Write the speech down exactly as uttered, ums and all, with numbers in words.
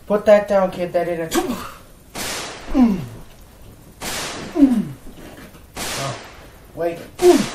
Put that down, kid. That ain't a... Mm. Mm. Oh, wait. Mm.